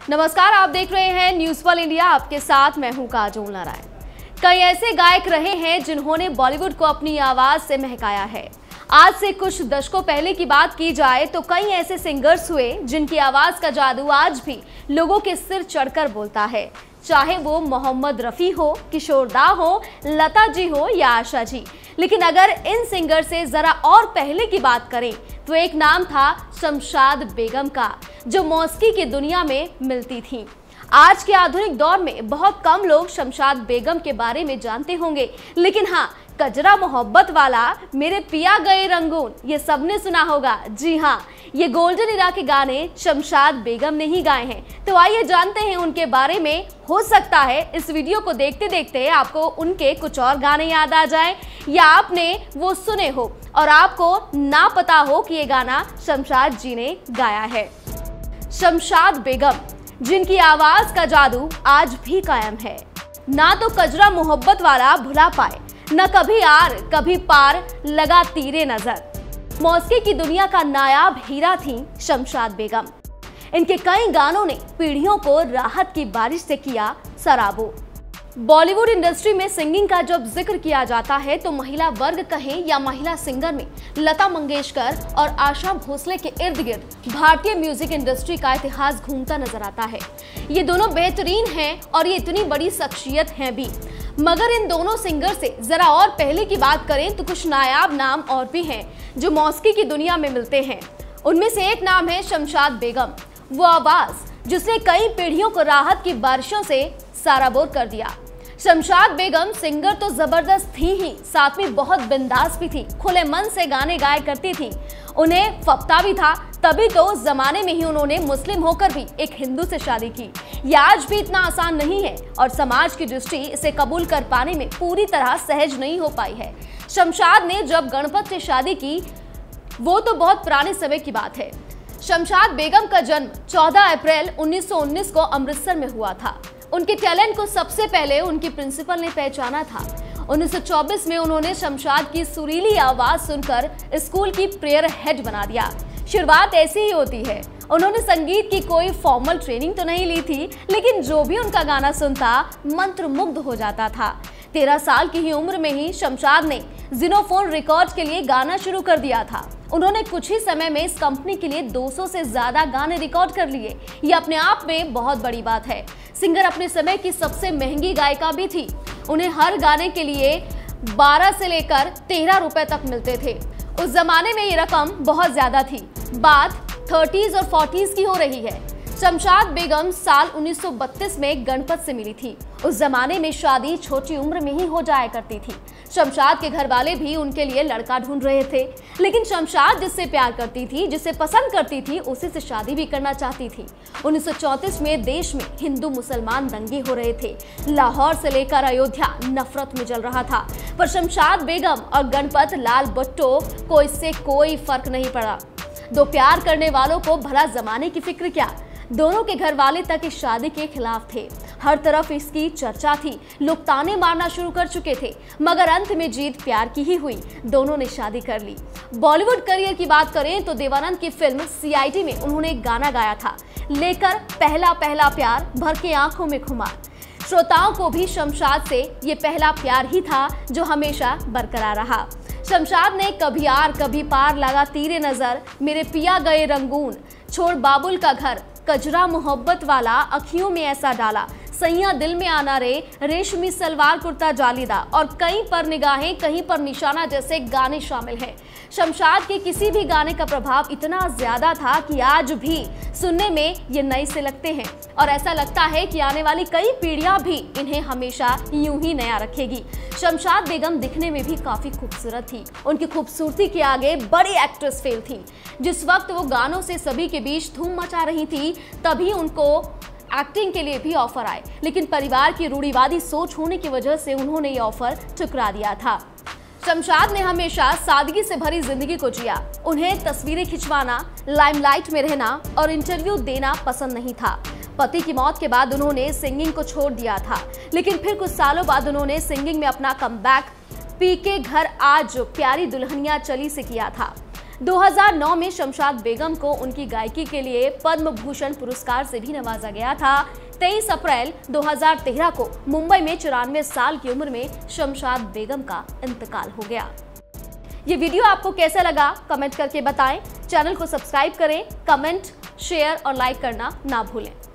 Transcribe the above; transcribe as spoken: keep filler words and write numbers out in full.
नमस्कार, आप देख रहे हैं न्यूज वर्ल्ड इंडिया। आपके साथ मैं हूं काजोल नारायण। कई ऐसे गायक रहे हैं जिन्होंने बॉलीवुड को अपनी आवाज से महकाया है। आज से कुछ दशकों पहले की बात की जाए तो कई ऐसे सिंगर्स हुए जिनकी आवाज का जादू आज भी लोगों के सिर चढ़कर बोलता है, चाहे वो मोहम्मद रफी हो, किशोर दा हो, लता जी हो या आशा जी। लेकिन अगर इन सिंगर से जरा और पहले की बात करें तो एक नाम था शमशाद बेगम का, जो मौसीकी की दुनिया में मिलती थी। आज के आधुनिक दौर में बहुत कम लोग शमशाद बेगम के बारे में जानते होंगे, लेकिन हाँ, कजरा मोहब्बत वाला, मेरे पिया गए रंगून, ये सबने सुना होगा। जी हाँ, ये गोल्डन इरा के गाने शमशाद बेगम ने ही गाए हैं। तो आइए जानते हैं उनके बारे में। हो सकता है इस वीडियो को देखते देखते आपको उनके कुछ और गाने याद आ जाएं, या आपने वो सुने हो और आपको ना पता हो कि ये गाना शमशाद जी ने गाया है। शमशाद बेगम, जिनकी आवाज का जादू आज भी कायम है। ना तो कजरा मोहब्बत वाला भुला पाए, न कभी आर कभी पार लगा तीरे नजर। मौसीकी की दुनिया का नायाब हीरा थी शमशाद बेगम। इनके कई गानों ने पीढ़ियों को राहत की बारिश से किया सराबो। बॉलीवुड इंडस्ट्री में सिंगिंग का जब जिक्र किया जाता है तो महिला वर्ग कहें या महिला सिंगर में लता मंगेशकर और आशा भोसले के इर्द गिर्द भारतीय म्यूजिक इंडस्ट्री का इतिहास घूमता नजर आता है। ये दोनों बेहतरीन हैं और ये इतनी बड़ी शख्सियत हैं भी। मगर इन दोनों सिंगर से जरा और पहले की बात करें तो कुछ नायाब नाम और भी हैं जो मौसीकी की दुनिया में मिलते हैं। उनमें से एक नाम है शमशाद बेगम, वो आवाज जिसने कई पीढ़ियों को राहत की बारिशों से साराबोर कर दिया। शमशाद बेगम सिंगर तो जबरदस्त थी ही, साथ में बहुत बिंदास भी थी, खुले मन से गाने गाया करती थी। उन्हें फप्ता भी था, तभी तो उस जमाने में ही उन्होंने मुस्लिम होकर भी एक हिंदू से शादी की। यह आज भी इतना आसान नहीं है और समाज की दृष्टि इसे कबूल कर पाने में पूरी तरह सहज नहीं हो पाई है। शमशाद ने जब गणपत से शादी की, वो तो बहुत पुराने समय की बात है। शमशाद बेगम का जन्म चौदह अप्रैल उन्नीस सौ उन्नीस को अमृतसर में हुआ था। उनके टैलेंट को सबसे पहले उनकी प्रिंसिपल ने पहचाना था। उन्नीस सौ चौबीस में उन्होंने शमशाद की सुरीली आवाज सुनकर स्कूल की प्रेयर हेड बना दिया। शुरुआत ऐसी ही होती है। उन्होंने संगीत की कोई फॉर्मल ट्रेनिंग तो नहीं ली थी, लेकिन जो भी उनका गाना सुनता मंत्रमुग्ध हो जाता था। तेरह साल की ही उम्र में ही शमशाद ने जिनोफोन रिकॉर्ड के लिए गाना शुरू कर दिया था। उन्होंने कुछ ही समय में इस कंपनी के लिए दो सौ से ज्यादा गाने रिकॉर्ड कर लिए। ये अपने आप में बहुत बड़ी बात है। सिंगर अपने समय की सबसे महंगी गायिका भी थी। उन्हें हर गाने के लिए बारह से लेकर तेरह रुपए तक मिलते थे। उस जमाने में ये रकम बहुत ज्यादा थी। बात थर्टीज और फोर्टीज की हो रही है। शमशाद बेगम साल उन्नीस सौ बत्तीस में गणपत से मिली थी। उस जमाने में शादी छोटी उम्र में ही हो जाया करती थी। शमशाद के घर वाले भी उनके लिए लड़का ढूंढ रहे थे, लेकिन शमशाद जिससे प्यार करती थी, जिसे पसंद करती थी, उसी से शादी भी करना चाहती थी। उन्नीस सौ चौंतीस में देश में हिंदू मुसलमान दंगे हो रहे थे। लाहौर से लेकर अयोध्या नफरत में जल रहा था, पर शमशाद बेगम और गणपत लाल भुट्टो को इससे कोई फर्क नहीं पड़ा। दो प्यार करने वालों को भला जमाने की फिक्र क्या। दोनों के घर वाले तक इस शादी के खिलाफ थे। हर तरफ इसकी चर्चा थी, लोग ताने मारना शुरू कर चुके थे, मगर अंत में जीत प्यार की ही हुई। दोनों ने शादी कर ली। बॉलीवुड करियर की बात करें तो देवानंद की फिल्म सीआईडी में उन्होंने एक गाना गाया था, लेकर पहला पहला प्यार भर के आंखों में खुमार। श्रोताओं को भी शमशाद से ये पहला प्यार ही था जो हमेशा बरकरार रहा। शमशाद ने कभी आर कभी पार लगा तीरे नजर, मेरे पिया गए रंगून, छोड़ बाबुल का घर, कजरा मोहब्बत वाला, अखियों में ऐसा डाला, सैया दिल में आना रे, रेशमी सलवार कुर्ता जालीदा और कहीं पर निगाहें कहीं पर निशाना जैसे गाने शामिल हैं। शमशाद के किसी भी गाने का प्रभाव इतना ज्यादा था कि आज भी सुनने में ये नए से लगते हैं और ऐसा लगता है कि आने वाली कई पीढ़ियां भी इन्हें हमेशा यूं ही नया रखेगी। शमशाद बेगम दिखने में भी काफी खूबसूरत थी। उनकी खूबसूरती के आगे बड़ी एक्ट्रेस फेल थी। जिस वक्त वो गानों से सभी के बीच धूम मचा रही थी, तभी उनको एक्टिंग के लिए भी ऑफर आए, लेकिन परिवार की रूढ़िवादी सोच होने की वजह से उन्होंने ये ऑफर ठुकरा दिया था। शमशाद ने हमेशा सादगी से भरी जिंदगी को जिया। उन्हें तस्वीरें खिंचवाना, लाइमलाइट में रहना और इंटरव्यू देना पसंद नहीं था। पति की मौत के बाद उन्होंने सिंगिंग को छोड़ दिया था, लेकिन फिर कुछ सालों बाद उन्होंने सिंगिंग में अपना कमबैक पी के घर आज प्यारी दुल्हनिया चली से किया था। दो हज़ार नौ में शमशाद बेगम को उनकी गायकी के लिए पद्म भूषण पुरस्कार से भी नवाजा गया था। तेईस अप्रैल दो हज़ार तेरह को मुंबई में चौरानवे साल की उम्र में शमशाद बेगम का इंतकाल हो गया। ये वीडियो आपको कैसा लगा कमेंट करके बताएं। चैनल को सब्सक्राइब करें, कमेंट, शेयर और लाइक करना ना भूलें।